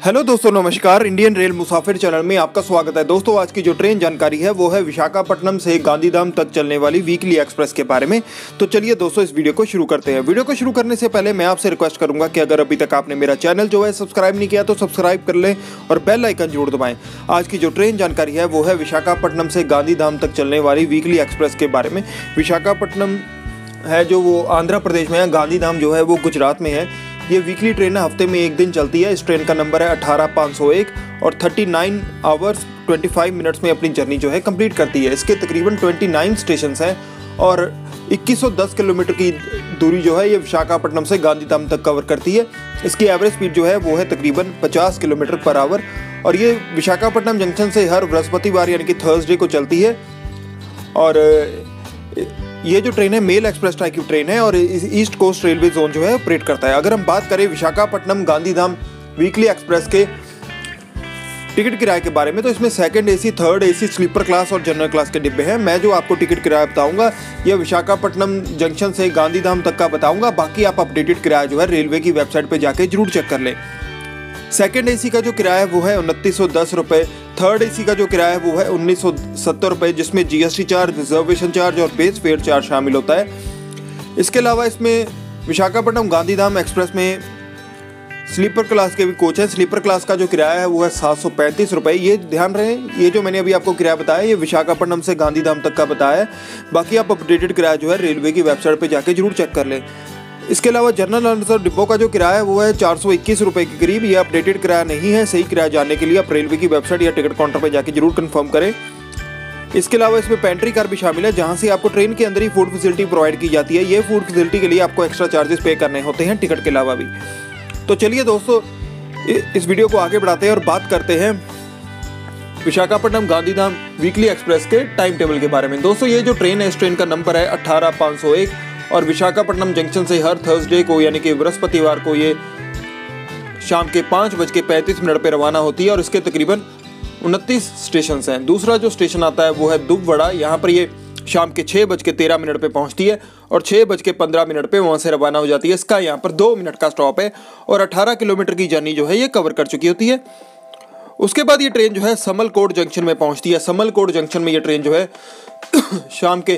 Hello दोस्तों, नमस्कार। Indian rail मुसाफिर channel में आपका स्वागत है। दोस्तों, आज की जो ट्रेन जानकारी है वो है विशाखापट्टनम से गांधीधाम तक चलने वाली वीकली एक्सप्रेस के बारे में। तो चलिए दोस्तों, इस वीडियो को शुरू करते हैं। वीडियो को शुरू करने से पहले मैं आपसे रिक्वेस्ट करूंगा कि अगर अभी तक आपने मेरा चैनल जो है सब्सक्राइब नहीं किया तो सब्सक्राइब कर लें और बेल आइकन जरूर दबाएं। आज की जो ट्रेन जानकारी है वो है विशाखापट्टनम से गांधीधाम तक चलने वाली वीकली एक्सप्रेस के बारे में। विशाखापट्टनम है जो वो आंध्र प्रदेश में है, गांधीधाम जो है वो गुजरात में है। ये वीकली ट्रेन हफ्ते में एक दिन चलती है। इस ट्रेन का नंबर है 18501 और 39 आवर्स 25 मिनट्स में अपनी जर्नी जो है कंप्लीट करती है। इसके तकरीबन 29 स्टेशंस हैं और 2110 किलोमीटर की दूरी जो है ये विशाखापट्टनम से गांधीधाम तक कवर करती है। इसकी एवरेज स्पीड जो है वो है तकरीबन 50 किलोमीटर पर आवर और ये विशाखापट्टनम जंक्शन से हर बृहस्पतिवार यानी कि थर्सडे को चलती है। और ये जो ट्रेन है मेल एक्सप्रेस टाइप की ट्रेन है और ईस्ट कोस्ट रेलवे जोन जो है ऑपरेट करता है। अगर हम बात करें विशाखापट्टनम गांधीधाम वीकली एक्सप्रेस के टिकट किराए के बारे में तो इसमें second AC, third AC, sleeper class और जनरल क्लास के डिब्बे हैं। मैं जो आपको टिकट किराया बताऊंगा यह विशाखापट्टनम जंक्शन से गांधीधाम तक का बताऊंगा। बाकी आप अपडेटेड किराया जो है रेलवे की वेबसाइट पर जाके जरूर चेक कर लें। सेकंड एसी का जो किराया है वो है 2910 रुपये। थर्ड एसी का जो किराया है वो है 1970 रुपये, जिसमें जीएसटी चार्ज, रिजर्वेशन चार्ज और बेस फेयर चार्ज शामिल होता है। इसके अलावा इसमें विशाखापट्टनम गांधीधाम एक्सप्रेस में स्लीपर क्लास के भी कोच हैं। स्लीपर क्लास का जो किराया है वो है 735 रुपये। ये ध्यान रहे, ये जो मैंने अभी आपको किराया बताया ये विशाखापट्टनम से गांधीधाम तक का बताया है। बाकी आप अपडेटेड किराया जो है रेलवे की वेबसाइट पर जाके जरूर चेक कर लें। इसके अलावा जनरल और डिब्बों का जो किराया है वो है 421 रुपये के करीब। ये अपडेटेड किराया नहीं है। सही किराया जानने के लिए आप रेलवे की वेबसाइट या टिकट काउंटर पर जाके जरूर कंफर्म करें। इसके अलावा इसमें पेंट्री कार भी शामिल है जहां से आपको ट्रेन के अंदर ही फूड फैसिलिटी प्रोवाइड की जाती है। ये फूड फैसिलिटी के लिए आपको एक्स्ट्रा चार्जेस पे करने होते हैं टिकट के अलावा भी। तो चलिए दोस्तों, इस वीडियो को आगे बढ़ाते हैं और बात करते हैं विशाखापट्टनम गांधीधाम वीकली एक्सप्रेस के टाइम टेबल के बारे में। दोस्तों, ये जो ट्रेन है इस ट्रेन का नंबर है 18501 और विशाखापट्टनम जंक्शन से हर थर्सडे को यानी कि बृहस्पतिवार को ये शाम के 5:35 पर रवाना होती है और इसके तकरीबन 29 स्टेशन हैं। दूसरा जो स्टेशन आता है वो है दुबवड़ा। यहाँ पर ये शाम के 6:13 पे पहुँचती है और 6:15 पे वहाँ से रवाना हो जाती है। इसका यहाँ पर 2 मिनट का स्टॉप है और 18 किलोमीटर की जर्नी जो है ये कवर कर चुकी होती है। उसके बाद ये ट्रेन जो है समलकोट जंक्शन में पहुँचती है। समलकोट जंक्शन में ये ट्रेन जो है शाम के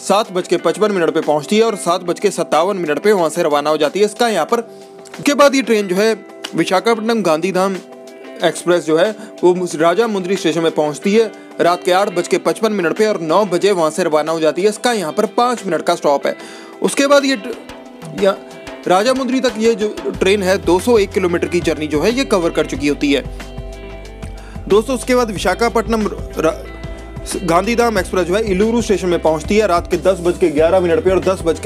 7:55 पे पहुंचती है और 7:57 पे वहां से रवाना हो जाती है। इसका यहाँ पर उसके बाद ये ट्रेन जो है विशाखापट्टनम गांधीधाम एक्सप्रेस जो है वो राजा मुंद्री स्टेशन में पहुंचती है रात के 8:55 पे और 9 बजे वहां से रवाना हो जाती है। इसका यहाँ पर 5 मिनट का स्टॉप है। उसके बाद ये राजा मुंद्री तक ये जो ट्रेन है 201 किलोमीटर की जर्नी जो है ये कवर कर चुकी होती है। दोस्तों, उसके बाद विशाखापट्टनम गांधीधाम एक्सप्रेस जो है इलूरू स्टेशन में पहुंचती है रात के 10:11 पे और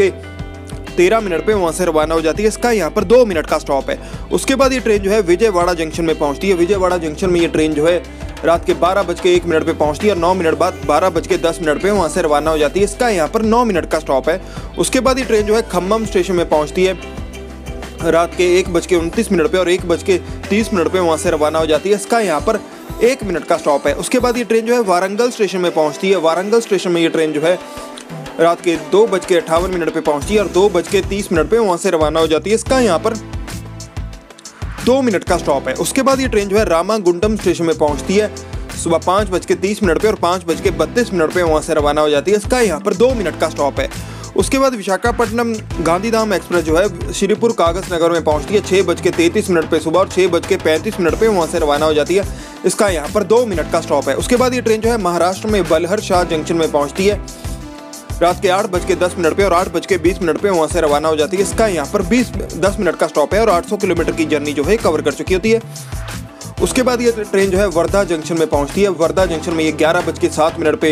10:13 पे वहां से रवाना हो जाती है। इसका यहाँ पर 2 मिनट का स्टॉप है। उसके बाद ये ट्रेन जो है विजयवाड़ा जंक्शन में पहुंचती है। विजयवाड़ा जंक्शन में ये ट्रेन जो है रात के 12:01 पे पहुंचती है और 9 मिनट बाद 12:10 पे वहां से रवाना हो जाती है। इसका यहाँ पर 9 मिनट का स्टॉप है। उसके बाद ये ट्रेन जो है खम्मम स्टेशन में पहुंचती है रात के 1:29 पे और 1:30 पे वहां से रवाना हो जाती है। इसका यहाँ पर 1 मिनट का स्टॉप है। उसके बाद ये ट्रेन जो है वारंगल स्टेशन में पहुंचती है। वारंगल स्टेशन में ये ट्रेन जो है रात के 2:58 पे पहुंचती है और 2:30 पे वहां से रवाना हो जाती है। इसका यहाँ पर 2 मिनट का स्टॉप है। उसके बाद ये ट्रेन जो है रामागुंडम स्टेशन में पहुंचती है सुबह 5:30 पे और 5:32 पे वहां से रवाना हो जाती है। इसका यहाँ पर 2 मिनट का स्टॉप है। उसके बाद विशाखापट्टनम गांधीधाम एक्सप्रेस जो है श्रीपुर कागज नगर में पहुंचती है 6:33 पे सुबह और 6:35 पे वहां से रवाना हो जाती है। इसका यहाँ पर 2 मिनट का स्टॉप है। उसके बाद ये ट्रेन जो है महाराष्ट्र में बलहर शाह जंक्शन में पहुंचती है रात के 8:10 पे और 8:20 पे वहां से रवाना हो जाती है। इसका यहाँ पर 10 मिनट का स्टॉप है और 800 किलोमीटर की जर्नी जो है कवर कर चुकी होती है। उसके बाद ये ट्रेन जो है वर्धा जंक्शन में पहुंचती है। वर्धा जंक्शन में ये 11:07 पे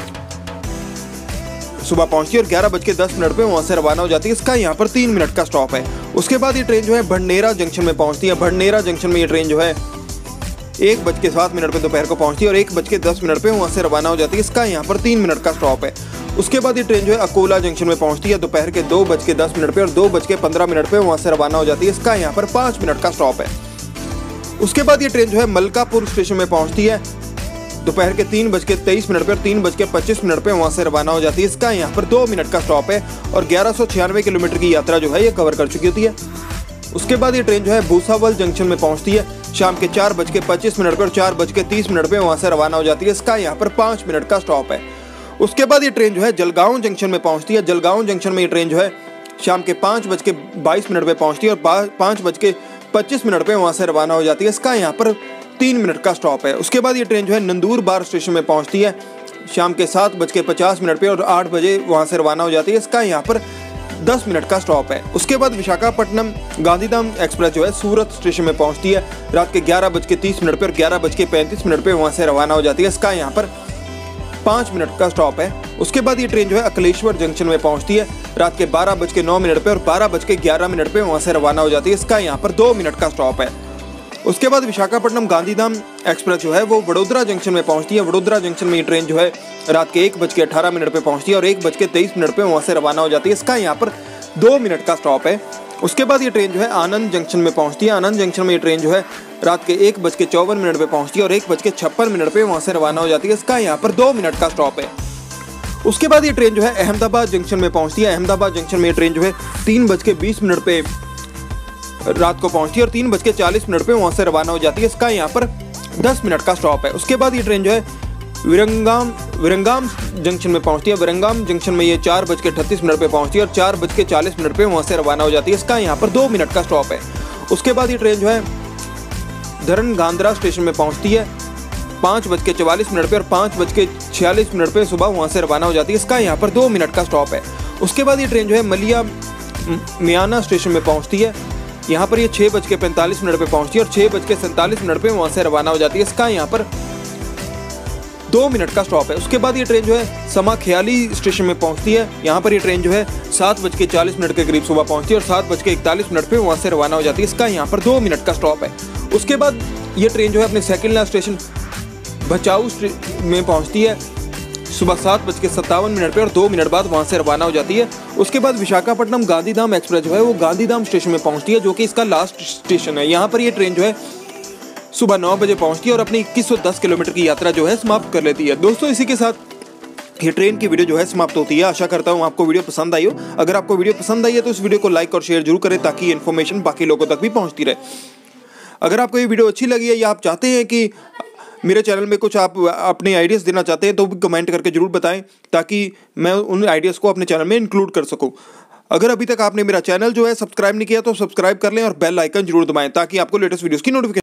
सुबह पहुंचती है और 11:10 पे वहां से रवाना हो जाती है। इसका यहाँ पर 3 मिनट का स्टॉप है। उसके बाद ये ट्रेन जो है भंडेरा जंक्शन में पहुंचती है। भंडेरा जंक्शन में ये ट्रेन जो है 1:07 पे दोपहर को पहुंचती है और 1:10 पे वहां से रवाना हो जाती है। इसका यहाँ पर 3 मिनट का स्टॉप है। उसके बाद ये ट्रेन जो है अकोला जंक्शन में पहुंचती है दोपहर के 2:10 पे और 2:15 पे वहां से रवाना हो जाती है। इसका यहाँ पर 5 मिनट का स्टॉप है। उसके बाद ये ट्रेन जो है मलकापुर स्टेशन में पहुंचती है दोपहर के 3:23 पे और 3:25 पे वहां से रवाना हो जाती है। इसका यहाँ पर 2 मिनट का स्टॉप है और 1196 किलोमीटर की यात्रा जो है ये कवर कर चुकी होती है। उसके बाद ये ट्रेन जो है भूसावल जंक्शन में पहुंचती है शाम के 4:25 और 4:30 पे वहाँ से रवाना हो जाती है। इसका यहाँ पर 5 मिनट का स्टॉप है। उसके बाद ये ट्रेन जो है जलगांव जंक्शन में पहुँचती है। जलगांव जंक्शन में ये ट्रेन जो है शाम के 5:22 पे पहुँचती है और 5:25 पे वहाँ से रवाना हो जाती है। इसका यहाँ पर 3 मिनट का स्टॉप है। उसके बाद ये ट्रेन जो है नंदूरबार स्टेशन में पहुँचती है शाम के 7:50 पे और 8 बजे वहाँ से रवाना हो जाती है। इसका यहाँ पर 10 मिनट का स्टॉप है। उसके बाद विशाखापट्टनम गांधीधाम एक्सप्रेस जो है सूरत स्टेशन में पहुंचती है रात के 11:30 पे और 11:35 पे वहां से रवाना हो जाती है। इसका यहाँ पर 5 मिनट का स्टॉप है। उसके बाद ये ट्रेन जो है अकलेश्वर जंक्शन में पहुंचती है रात के 12:09 पे और 12:11 पे वहां से रवाना हो जाती है। इसका यहाँ पर 2 मिनट का स्टॉप है। उसके बाद विशाखापट्टनम गांधीधाम एक्सप्रेस जो है वो वडोदरा जंक्शन में पहुंचती है। वडोदरा जंक्शन में ये ट्रेन जो है रात के 1:18 पे पहुंचती है और 1:23 पे वहाँ से रवाना हो जाती है। इसका यहाँ पर 2 मिनट का स्टॉप है। उसके बाद ये ट्रेन जो है आनंद जंक्शन में पहुंचती है। आनंद जंक्शन में ये ट्रेन जो है रात के 1:54 पे पहुंचती है और 1:56 पे वहाँ से रवाना हो जाती है। इसका यहाँ पर 2 मिनट का स्टॉप है। उसके बाद ये ट्रेन जो है अहमदाबाद जंक्शन में पहुंचती है। अहमदाबाद जंक्शन में ये ट्रेन जो है 3:20 पे रात को पहुंचती है और 3:40 पे वहाँ से रवाना हो जाती है। इसका यहाँ पर 10 मिनट का स्टॉप है। उसके बाद ये ट्रेन जो है विरंगाम जंक्शन में पहुंचती है। विरंगाम जंक्शन में ये 4:38 पे पहुंचती है और 4:40 पे वहाँ से रवाना हो जाती है। इसका यहाँ पर 2 मिनट का स्टॉप है। उसके बाद ये ट्रेन जो है धरनगांद्रा स्टेशन में पहुंचती है 5:44 पे और 5:46 पे सुबह वहाँ से रवाना हो जाती है। इसका यहाँ पर 2 मिनट का स्टॉप है। उसके बाद ये ट्रेन जो है मलिया मियाना स्टेशन में पहुँचती है। यहाँ पर ये 6:45 पे पहुँचती है और 6:47 पे वहाँ से रवाना हो जाती है। इसका यहाँ पर 2 मिनट का स्टॉप है। उसके बाद ये ट्रेन जो है समाख्याली स्टेशन में पहुँचती है। यहाँ पर ये ट्रेन जो है 7:40 के करीब सुबह पहुँचती है और 7:41 पे वहाँ से रवाना हो जाती है। इसका यहाँ पर 2 मिनट का स्टॉप है। उसके बाद ये ट्रेन जो है अपने सेकेंड लास्ट स्टेशन भचाऊ में पहुँचती है सुबह 7:57 पे और 2 मिनट बाद वहाँ से रवाना हो जाती है। उसके बाद विशाखापट्टनम गांधीधाम एक्सप्रेस जो है वो गांधीधाम स्टेशन में पहुँचती है जो कि इसका लास्ट स्टेशन है। यहाँ पर ये ट्रेन जो है सुबह 9 बजे पहुँचती है और अपनी 2110 किलोमीटर की यात्रा जो है समाप्त कर लेती है। दोस्तों इसी के साथ ये ट्रेन की वीडियो जो है समाप्त होती है। आशा करता हूँ आपको वीडियो पसंद आई हो। अगर आपको वीडियो पसंद आई है तो इस वीडियो को लाइक और शेयर जरूर करें ताकि इन्फॉर्मेशन बाकी लोगों तक भी पहुँचती रहे। अगर आपको ये वीडियो अच्छी लगी है या आप चाहते हैं कि मेरे चैनल में कुछ आप अपने आइडियाज़ देना चाहते हैं तो भी कमेंट करके जरूर बताएं ताकि मैं उन आइडियाज़ को अपने चैनल में इंक्लूड कर सकूं। अगर अभी तक आपने मेरा चैनल जो है सब्सक्राइब नहीं किया तो सब्सक्राइब कर लें और बेल आइकन जरूर दबाएं ताकि आपको लेटेस्ट वीडियोस की नोटिफिकेशन